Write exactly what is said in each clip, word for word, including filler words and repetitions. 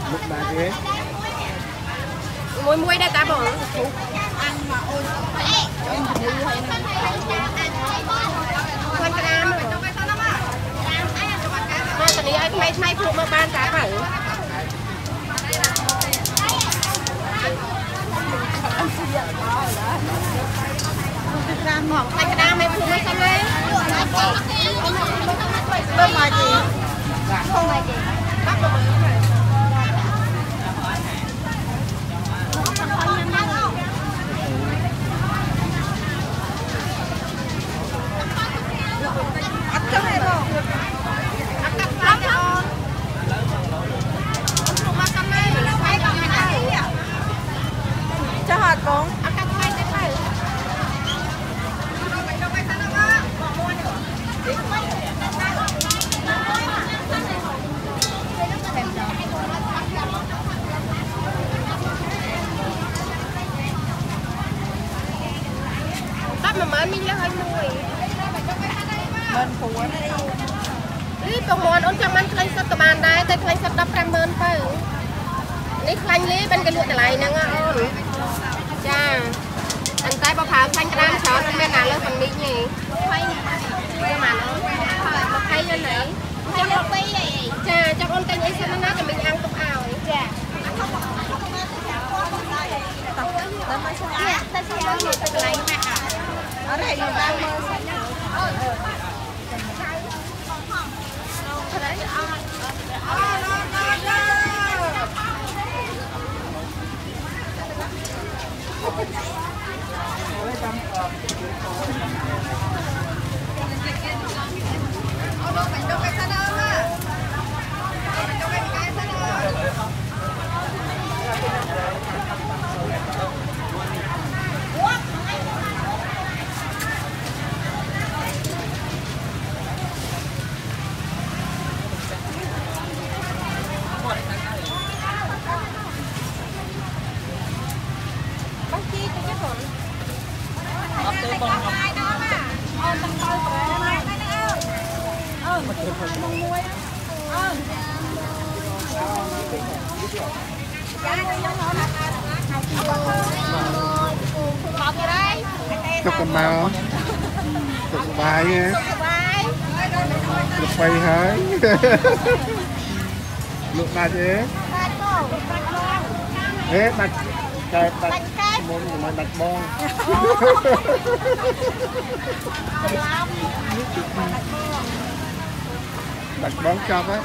lúc nào thế muối muối đây ta bỏ ăn mà ôi con cam mà tận đi ai may may phụ mà ban cá phải mỏng tay cam may phụ may xăm đấy không mà gì không mà gì bắt được ăn cho này không ăn cắt lắm không cho hạt con ăn cắt ngay thế này tắt mà mới mình lấy hơi mùi bên phủ đi đi công môn ôn trong ăn khơi sắt tầm bàn đây tay khơi sắt đắp trăm bên phải đi khơi lý bên cái lụa này nè ôn cha anh tay bao pháo xanh cam chó nó bên nào lên phần mít nhỉ nhưng mà nó nó hay như này cha cho con canh ấy sao nó nát cho mình ăn cốc ảo ấy cha ở đây người ta mơ xanh nhá chụp cầm bao chụp bài nha chụp quay hơi lúc nào chứ ế đặt cái đặt môn của mình đặt bon đặt bón chọc á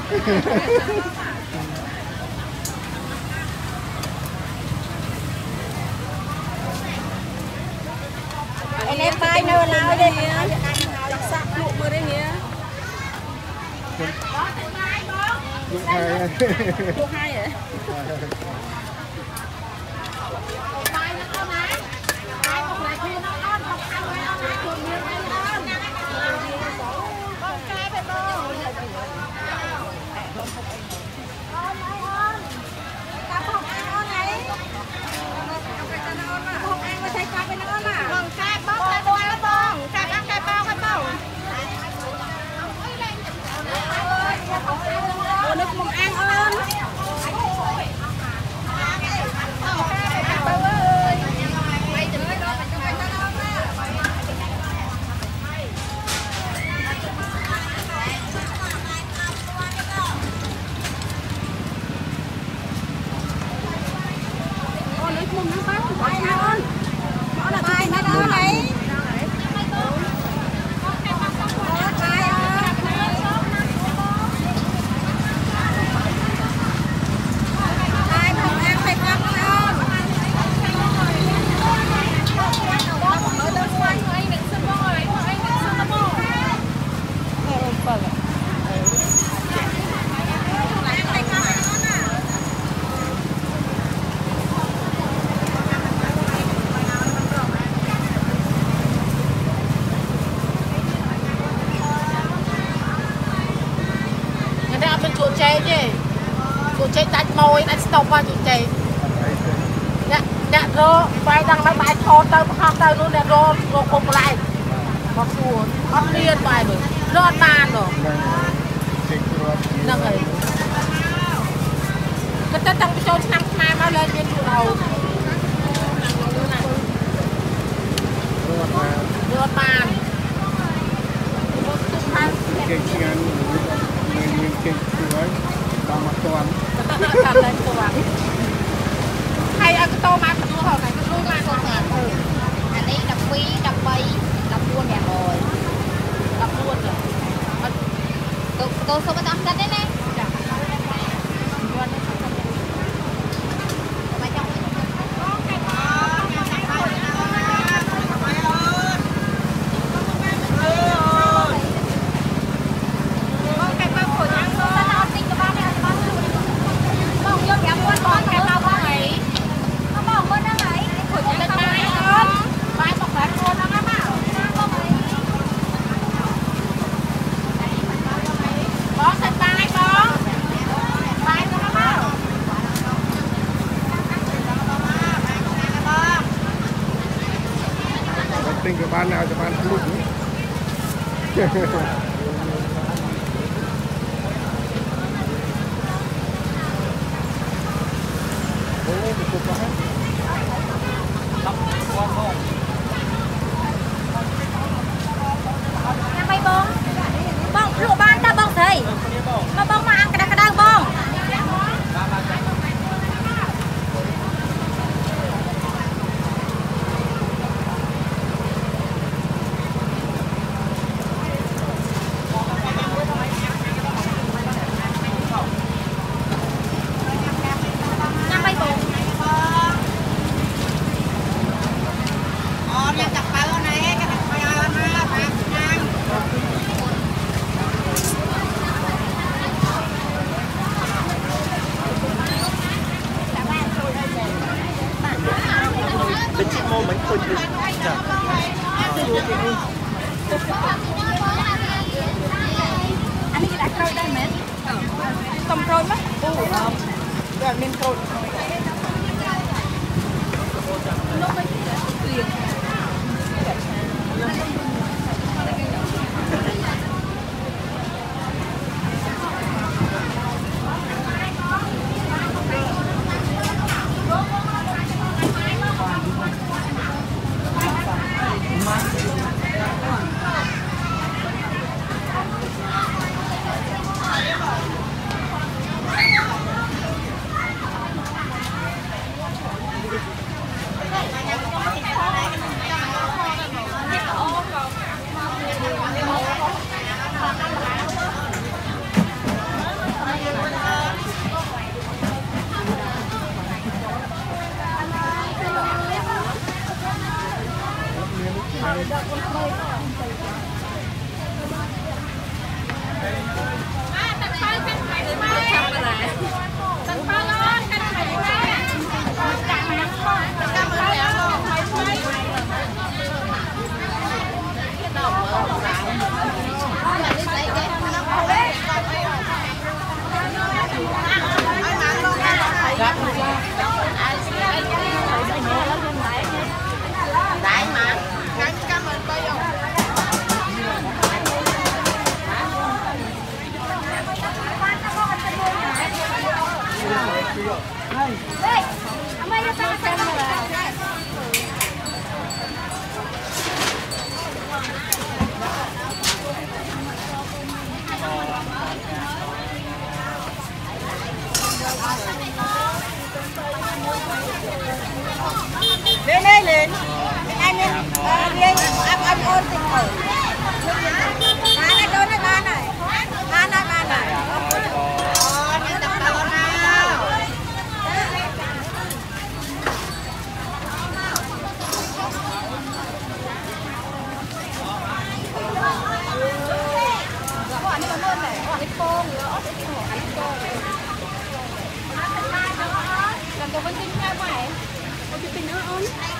anh em tay nơ lao đi chặt sạc lụa mưa đây nhé lúc hai lúc hai vậy nước mong ăn ơn chạy đánh môi đánh stop qua chuột chạy nè nè rô bay đang đang bài thò tới học tới luôn nè rô rô cùng lại bóc xua bóc liên bài rồi rô bàn rồi nè rồi cái ta tăng cho năm mai bao lên trên đầu rửa bàn cái chuyện mình mình cái chuối bao mặt toàn làm lên toàn hay ăn cái tô mai cái hồi này cái tô mai toàn anh ấy đập pi đập bay đập buôn nhà rồi đập luôn rồi cô cô số tám cân đấy nè tình của bạn nào cho bạn lúc bay bông bông lụa ban ta bông thầy mà bông mà ăn cái cái đang bông bên chiếc mô mấy khôi được anh ấy đã trôi đây mẹ không trôi mất rồi mình trộn đấy mà lên lên lên anh lên lên ăn ăn ôn tình khởi ba này đôi này ba này ba này ba này những tập tàu nào quả này còn hơn này quả này khô nữa quả này khô làm tôi vẫn tin theo mày tôi chỉ tin nữa ôn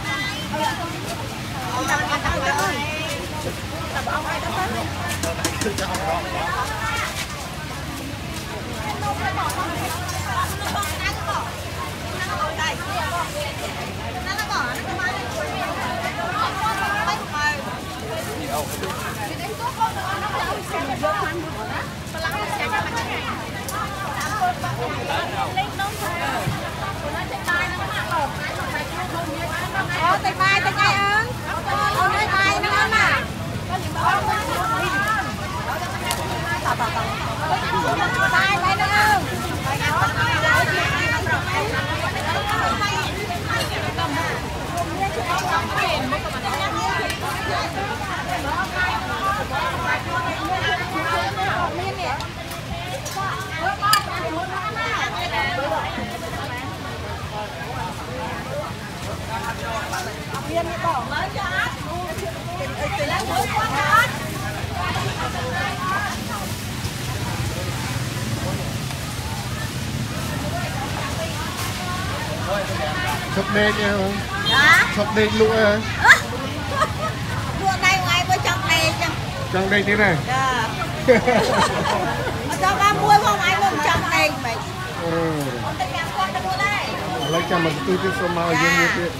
ông đang ăn ăn ăn ơi tập ông ai đó lên nông tay bay tay ngay ơn ơn tay bay nó ơn mà bay bay nó ơn viên đi bỏ mới cho ác sắp đen nha không? Dạ. Sắp đen lụa hả? Lụa đây ngoài với trong đây chứ. Trong đây thế này? Dạ. Cho ba mươi không ai muốn trong đây mày. Ừ. Con tình cảm con mua đây. Lấy cho mình tư tư số màu dân như thế.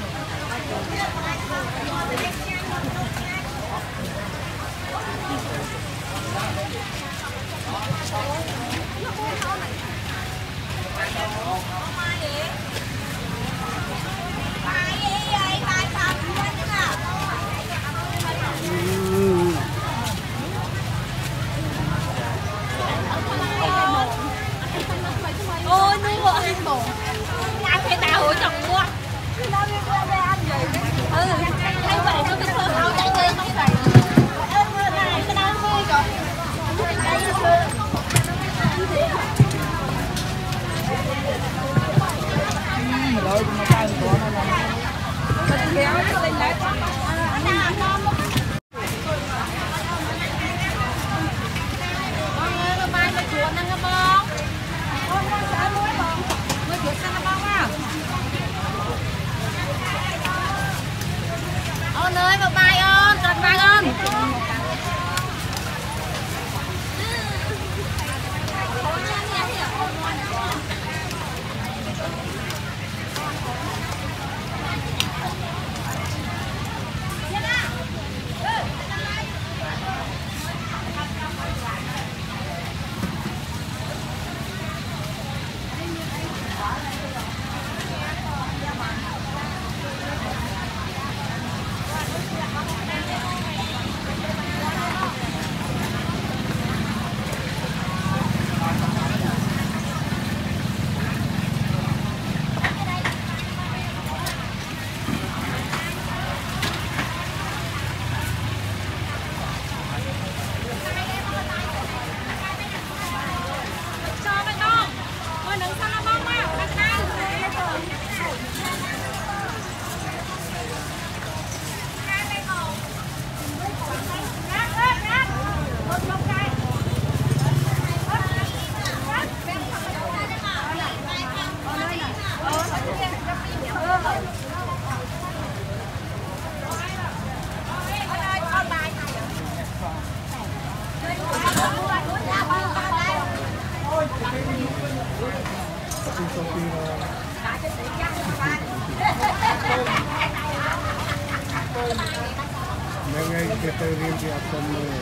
Ôi nuôi vợ ăn bổ ăn thì tao hối chồng mua nó đi qua đây ăn vậy ừ anh vậy nó cái thơ áo chạy lên không phải ơn mưa này cái đang mưa rồi mà đôi mà tay của nó là mình kéo nó lên đấy ơn ơi bà bài ơn đặt bài ơn Mấy ngày kia tôi riêng thì áp tâm rồi.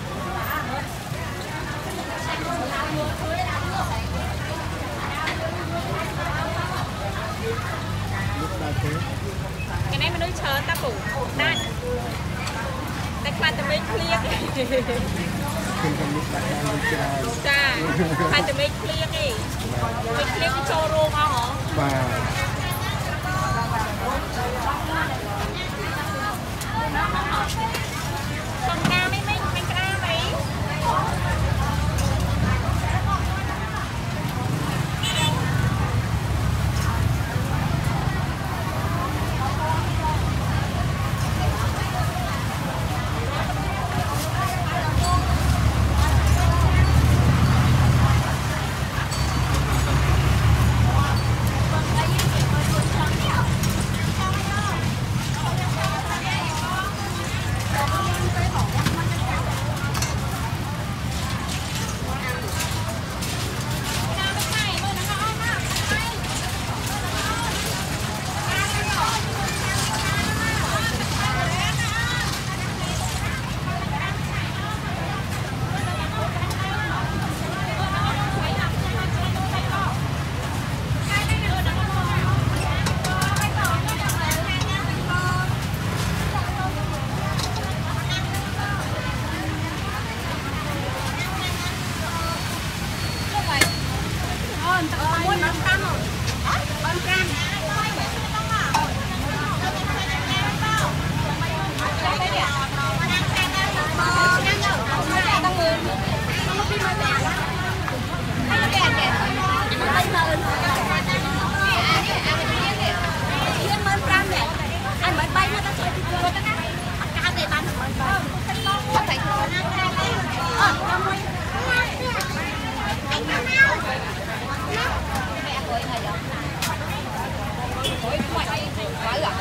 cái này mình nuôi chờ ta phủ đâyแต่ควันจะไม่เคลียร์จ้าควันจะไม่เคลียร์ไงไม่เคลียร์ก็โชว์รูมเอาเหรอป่าคนกล้าไม่ไม่ไม่กล้าไหม Muôn năm trăm rồi. Con trăm. Anh mới bay nó ta chơi chơi nó ngắt. Cá này bán được bao nhiêu? Có phải thôi. Ờ, năm mươi. Anh năm nào? Mẹ tuổi này rồi. Tuổi ngoài đây phải là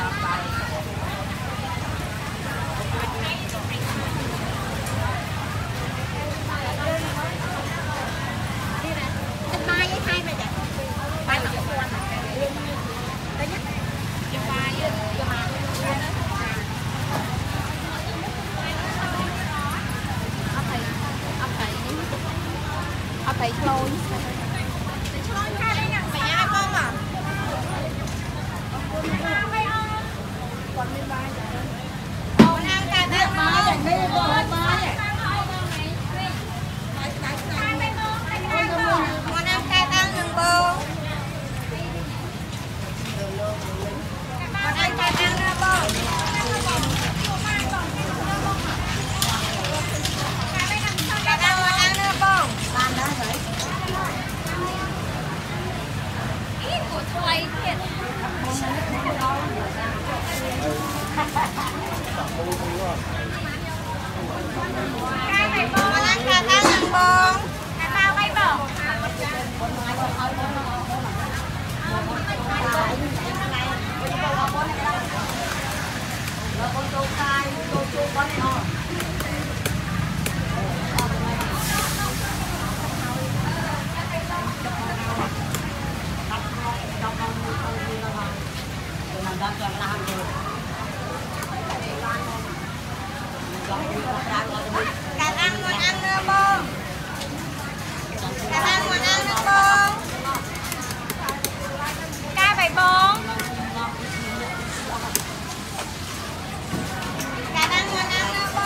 mai với hai này ba lọc con đây nhá cho ba với cho ba ấp thầy ấp thầy ấp thầy trôi trôi ra đây nè mẹ ai con à còn bên ba con ăn cà ba ba đi ba ba con ăn cay ăn đường bông con ăn cay ăn đường bông cay ăn con ăn đường bông làm đó vậy ít của thầy thiệt cay phải bông con ăn cay ăn đường bông cay bao bay bông con tô cay, tô chua con này nọ. Cà ăn ngon ăn nữa bông. Cà ăn ngon ăn nữa bông. Ca bảy bông. Cà ăn ngon ăn nữa bông.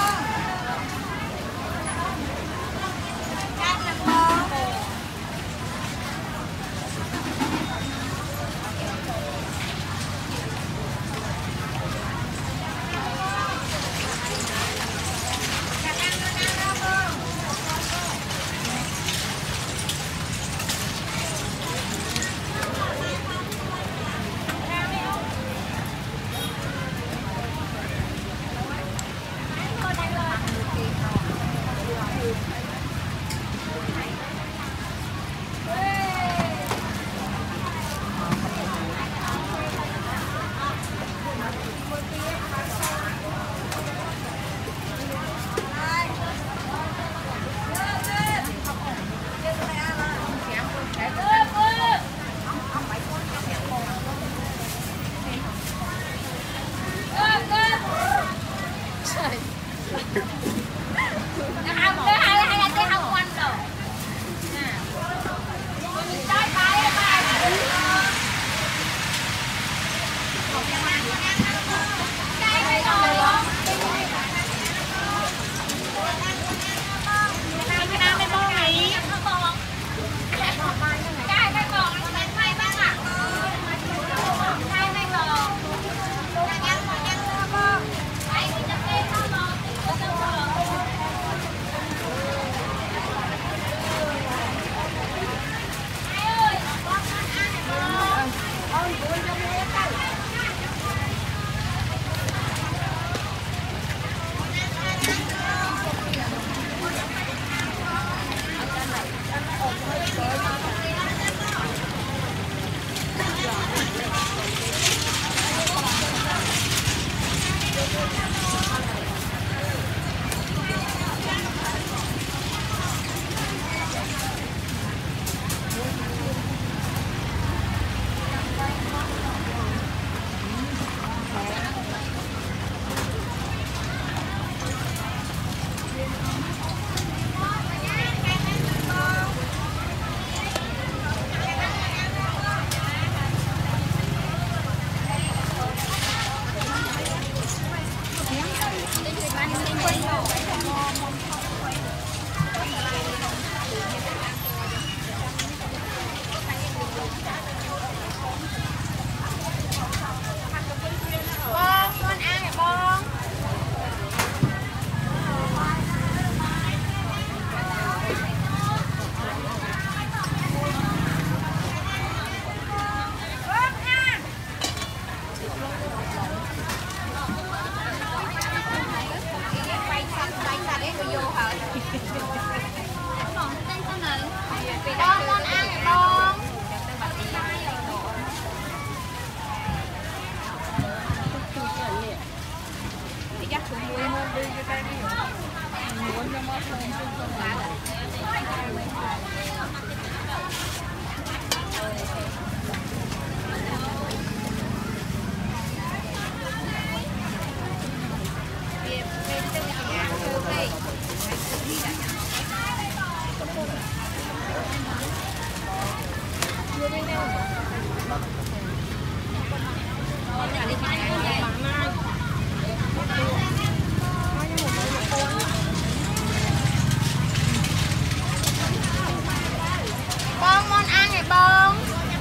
Bông món ăn này bông.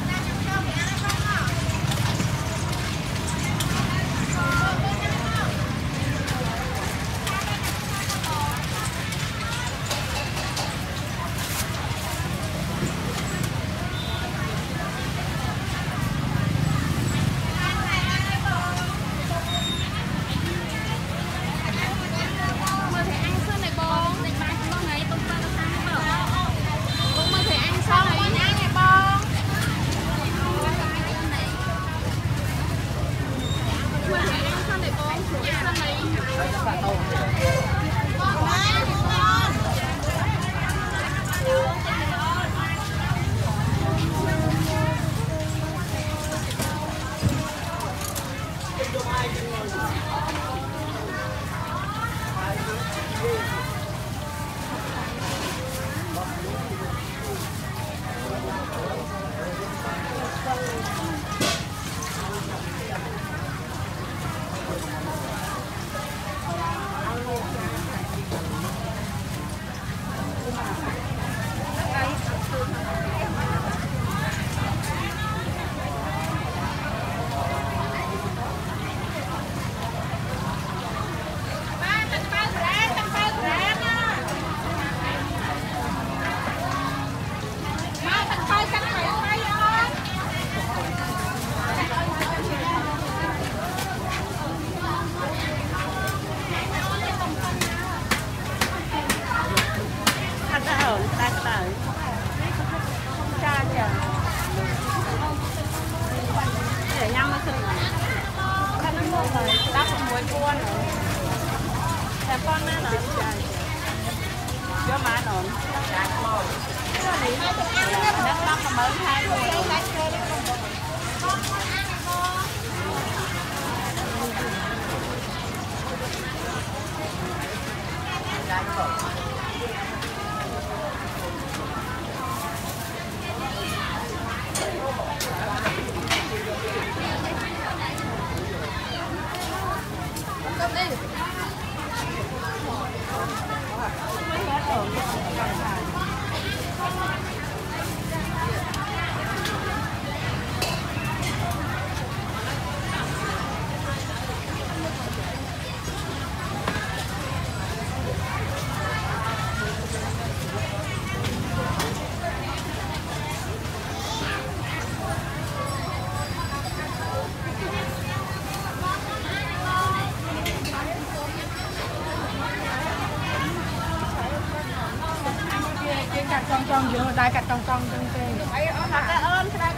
Trong trong giữa đai cắt trong trong trong trên. Ai ơn thật ơn cái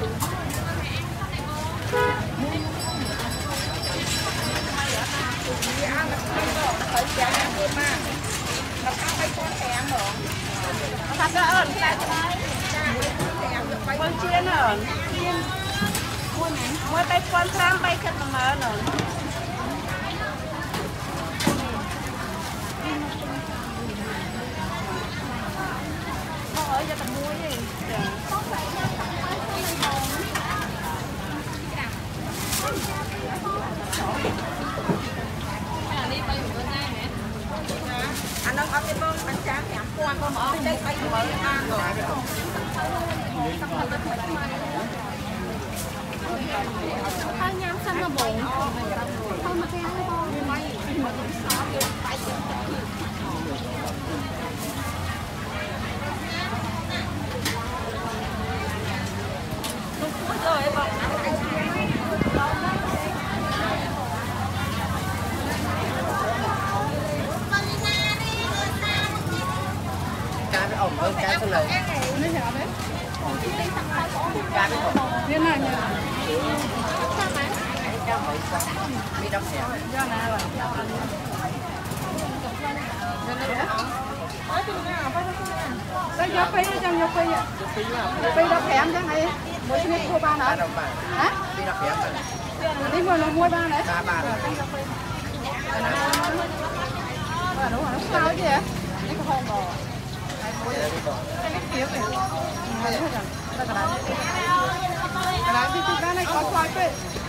đây chiên hả? Chiên. Mua tay con tram bay khăn bằng mỡ nữa. Ở cho tầm muối đi. Anh đang có cái bông bánh tráng thì ăn quan con ở đây bay mới ăn rồi. Thôi nhắm xanh mà bụng. Thôi mà cái ăn thôi. Cá với ổng hơn cá số này. Cá với ổng. Thế này nhỉ? Mi đóng hẻm. Do nào rồi? Đây giờ phi nó trong giờ phi à? Phi đâu hẻm chứ này. Mỗi chiếc mua ba nữa. Hả? Mi đóng hẻm rồi. Đi mua nó mua ba đấy. Ba ba. À, đúng rồi, nó sao chứ vậy? Cái con bò. Cái kiểu này. Đây là ទីទីបានឲ្យគាត់ខ្លោចពេក